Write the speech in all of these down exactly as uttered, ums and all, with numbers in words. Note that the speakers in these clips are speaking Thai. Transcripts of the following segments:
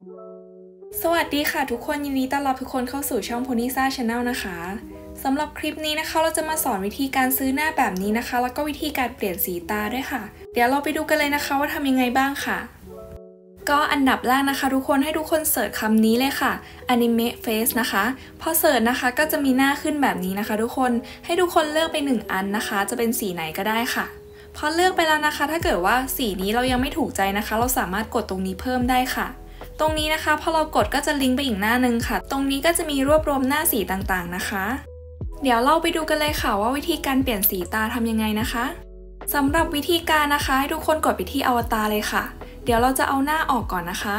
สวัสดีค่ะทุกคนยินดีต้อนรับทุกคนเข้าสู่ช่อง Ponysa Channel นะคะสำหรับคลิปนี้นะคะเราจะมาสอนวิธีการซื้อหน้าแบบนี้นะคะแล้วก็วิธีการเปลี่ยนสีตาด้วยค่ะเดี๋ยวเราไปดูกันเลยนะคะว่าทำยังไงบ้างค่ะก็อันดับแรกนะคะทุกคนให้ทุกคนเสิร์ชคำนี้เลยค่ะ Anime Face นะคะพอเสิร์ชนะคะก็จะมีหน้าขึ้นแบบนี้นะคะทุกคนให้ทุกคนเลือกไปหนึ่งอันนะคะจะเป็นสีไหนก็ได้ค่ะพอเลือกไปแล้วนะคะถ้าเกิดว่าสีนี้เรายังไม่ถูกใจนะคะเราสามารถกดตรงนี้เพิ่มได้ค่ะตรงนี้นะคะพอเรากดก็จะลิงก์ไปอีกหน้านึงค่ะตรงนี้ก็จะมีรวบรวมหน้าสีต่างๆนะคะเดี๋ยวเราไปดูกันเลยค่ะว่าวิธีการเปลี่ยนสีตาทำยังไงนะคะสำหรับวิธีการนะคะให้ทุกคนกดไปที่อวตารเลยค่ะเดี๋ยวเราจะเอาหน้าออกก่อนนะคะ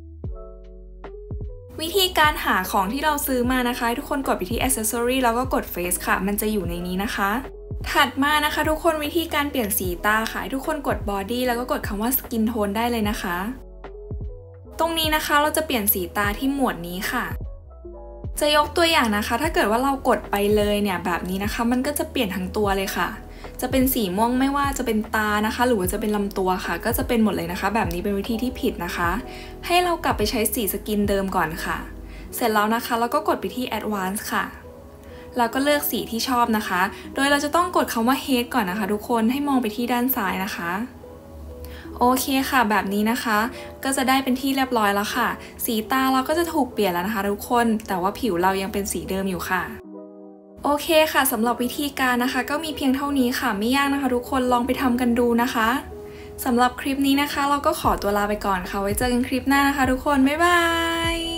วิธีการหาของที่เราซื้อมานะคะให้ทุกคนกดไปที่ Accessory แล้วก็กด Face ค่ะมันจะอยู่ในนี้นะคะถัดมานะคะทุกคนวิธีการเปลี่ยนสีตาค่ะให้ทุกคนกด Body แล้วก็กดคำว่า Skin Tone ได้เลยนะคะตรงนี้นะคะเราจะเปลี่ยนสีตาที่หมวดนี้ค่ะจะยกตัวอย่างนะคะถ้าเกิดว่าเรากดไปเลยเนี่ยแบบนี้นะคะมันก็จะเปลี่ยนทั้งตัวเลยค่ะจะเป็นสีม่วงไม่ว่าจะเป็นตานะคะหรือว่าจะเป็นลำตัวค่ะก็จะเป็นหมดเลยนะคะแบบนี้เป็นวิธีที่ผิดนะคะให้เรากลับไปใช้สีสกินเดิมก่อนค่ะเสร็จแล้วนะคะเราก็กดไปที่ Advanced ค่ะแล้วก็เลือกสีที่ชอบนะคะโดยเราจะต้องกดคำว่า Head ก่อนนะคะทุกคนให้มองไปที่ด้านซ้ายนะคะโอเคค่ะแบบนี้นะคะก็จะได้เป็นที่เรียบร้อยแล้วค่ะสีตาเราก็จะถูกเปลี่ยนแล้วนะคะทุกคนแต่ว่าผิวเรายังเป็นสีเดิมอยู่ค่ะโอเคค่ะสำหรับวิธีการนะคะก็มีเพียงเท่านี้ค่ะไม่ยากนะคะทุกคนลองไปทำกันดูนะคะสำหรับคลิปนี้นะคะเราก็ขอตัวลาไปก่อนค่ะไว้เจอกันคลิปหน้านะคะทุกคนบ๊ายบาย